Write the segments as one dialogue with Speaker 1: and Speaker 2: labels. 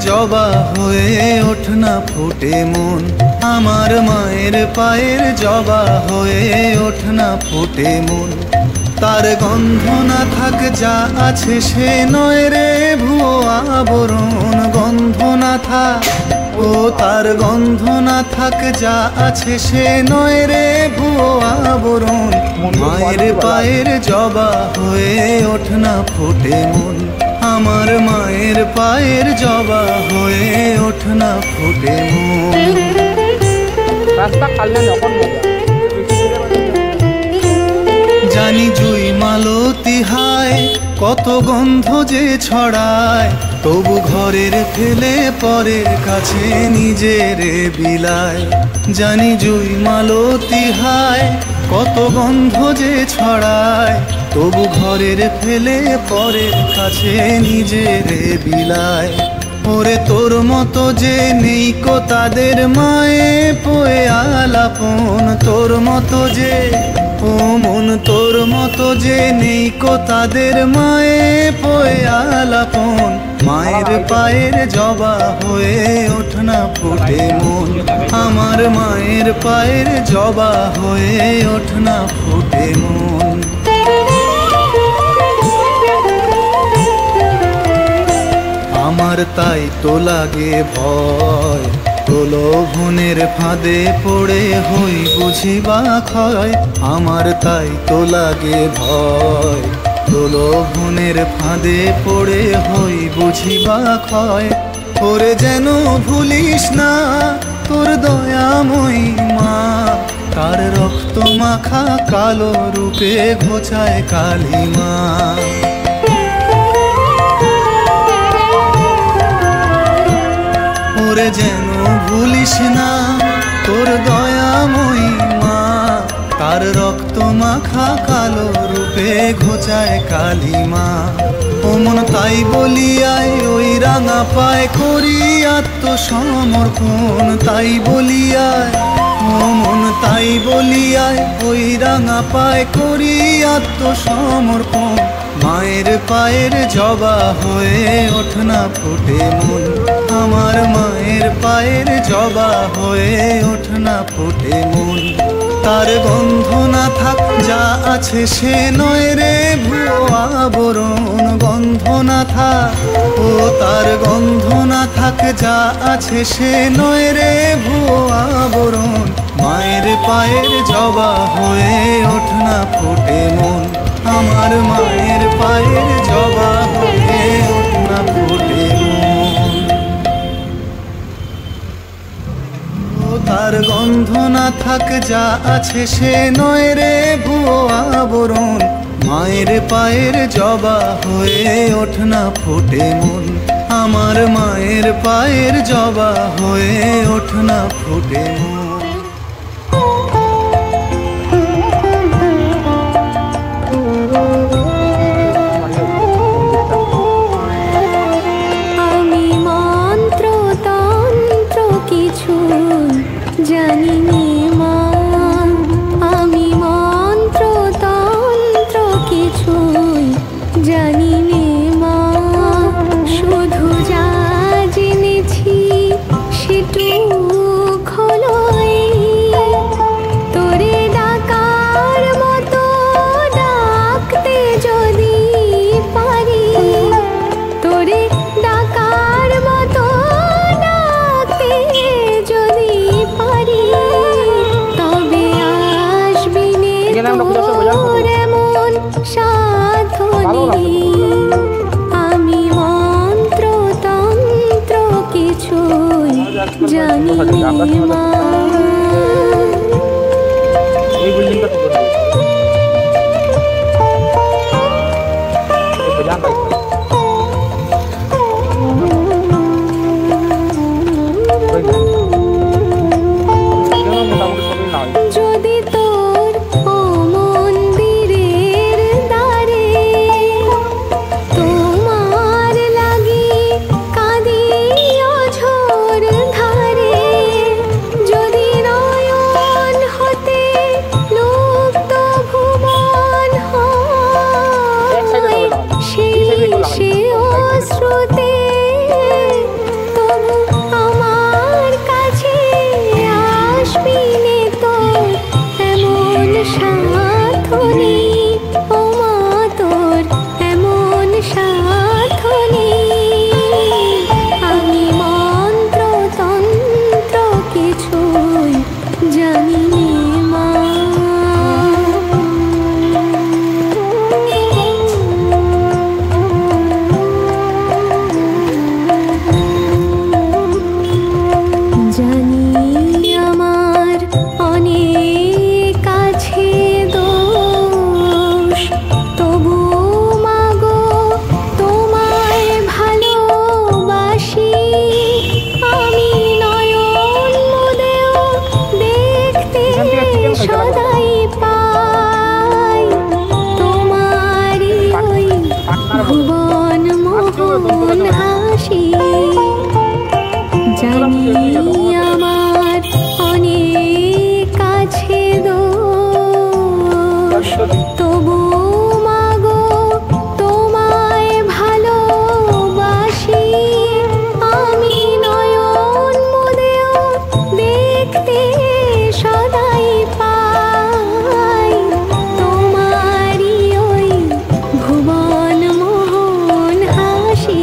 Speaker 1: জবা হয়ে ওঠ না ফুটে মন, আমার মায়ের পায়ের জবা হয়ে ওঠ না ফুটে মন। তার গন্ধ না থাক যা আছে সে নয় রে ভুয়ো আবরণ, গন্ধ না থাক ও তার গন্ধ না থাক যা আছে সে নয় রে ভুয়ো আবরণ। মায়ের পায়ের জবা হয়ে ওঠ না ফুটে মন, আমার মায়ের পায়ের জবা হয়ে ওঠ না ফুটে মন। জানি জুই মালতী হায় কত গন্ধ যে ছড়ায়, তবু ঘরের ফেলে পরের কাছে নিজের বিলায়। জানি জুই মালতী হায় কত গন্ধ যে ছড়ায়, তবু ঘরের ফেলে পরের কাছে নিজের বিলায়। ওরে তোর মতো যে নেই কো তাদের মায়ে পোয়ে আলাপন, তোর মতো যে ও মন তোর মতো যে নেই কো তাদের মায়ে পোয়ে আলাপন। মায়ের পায়ের জবা হয়ে ওঠ না ফুটে মন, আমার মায়ের পায়ের জবা হয়ে ওঠ না ফুটে মন। আমার তাই তো লাগে ভয়, প্রলোভনের ফাঁদে পড়ে হই বুঝি বা ক্ষয়। আমার তাই তো লাগে ভয়, প্রলোভনের ফাঁদে পড়ে হই বুঝি বা ক্ষয়। ওরে যেন ভুলিস না তোর দয়াময়ী মা, তার রক্ত মাখা কালো রূপে ঘোচায় কালিমা। ওরে যেন ভুলিস না তোর দয়াময়ী মা, তার রক্ত মাখা কালো রূপে ঘোচায় কালিমা। ও মন তাই বলিয়ায় ওই রাঙা পায় করি আত্মসমর্পণ, তাই বলিয়ায় ও মন তাই বলিয়ায় ওই রাঙা পায় করি আত্মসমর্পণ। মায়ের পায়ের জবা হয়ে ওঠ না ফুটে মন, আমার মায়ের পায়ের জবা হয়ে ওঠ না ফুটে মন। তার গন্ধ না থাক যা আছে সে নয় রে ভুয়ো আবরণ, গন্ধ না থাক ও তার গন্ধ না থাক যা আছে সে নয় রে ভুয়ো আবরণ। মায়ের পায়ের জবা হয়ে ওঠ না ফুটে মন, আমার মায়ের পায়ের জবা হয়ে ওঠ না ফুটে মন। ও তার গন্ধ না থাক যা আছে সে নয় রে ভুয়ো আবরণ। মায়ের পায়ের জবা হয়ে ওঠ না ফুটে মন, আমার মায়ের পায়ের জবা হয়ে ওঠ না ফুটে মন।
Speaker 2: জানিনি মা আমি মন্ত্র তন্ত্র কিছুই জানিনি মা, শুধু যা জেনেছি সেটুক হলো তোরে ডাকার মতো ডাকতে যদি পারি, তোরে ডাকার মতো ডাকতে যদি পারি, তবে আসবি নে তোর এমন সাধনী। আমি মন্ত্র তন্ত্র কিছুই জানিনি মা। যদি তোর ও মন্দিরের দ্বারে তোমার লাগি কাঁদি অঝোর ধারে, যদি নয়ন হতে লুপ্ত ভুবন হয় সেই সদাই পাই তোমারি ওই ভুবন মোহন হাসি। জানি আমার অনেক কাছে দোষ, তবু মাগো তোমায় ভালোবাসি। আমি নয়ন মুদেও দেখতে সদাই পাই তোমারি ওই ভুবন মোহন হাসি।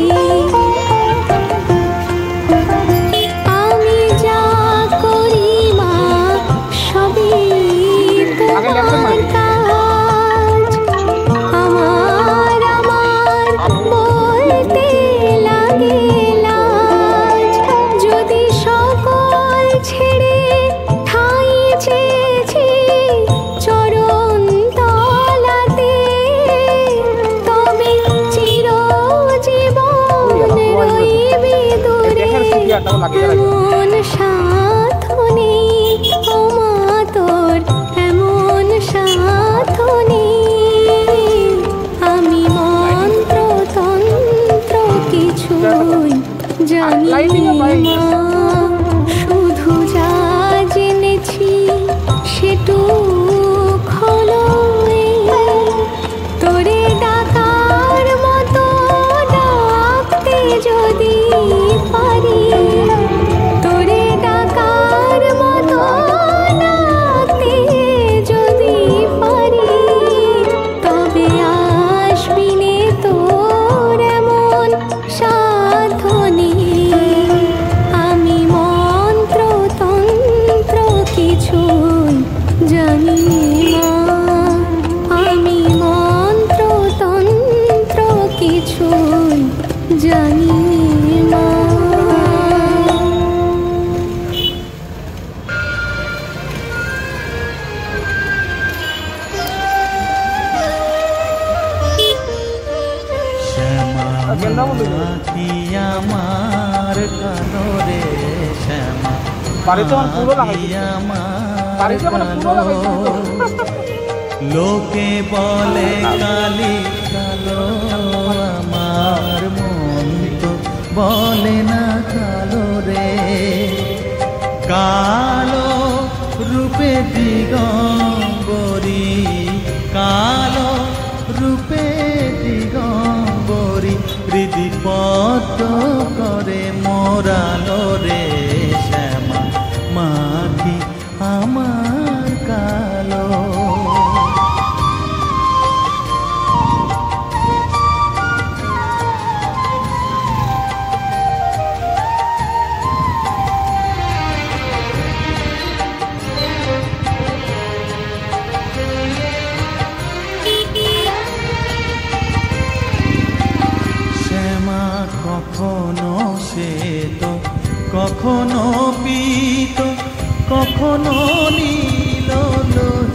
Speaker 2: আমি যা করি মা সবই তোমার কাজ। আমার বলতে লাগে লাজ, যদি সকল ছেড়ে ঠাঁই চেয়েছি চরণ তলাতে, তবে চিরজীবন রইবি দূরে এমন সাধনে। ও মা তোর এমন সাধনে, আমি মন্ত্র তন্ত্র কিছুই জানি মা। শুধু যা জেনেছি সেটুক হলো এই, তোরে ডাকার মতো ডাকতে যদি পারি, তোরে ডাকার মতো ডাকতে যদি পারি, তবে আসবি নে তোর এমন সাধনে। আমি মন্ত্র তন্ত্র কিছুই জানি মা, আমি মন্ত্র তন্ত্র কিছুই জানি মা।
Speaker 1: শ্যামা মাটি আমার কালো রে, শ্যামা মাটি আমার কালো। লোকে বলে কালি কালো, আমার মন তো বলে না কালো রে। কালো রূপে দিগম্বরী, কালো রূপে দিগম্বরী, হৃদি পদ্ম করে মোরালো রে। শ্যামা মাটি আমার কালো। শ্যামা কখনো শ্বেত, কখনো পীত, কখনো নীল লোহিত।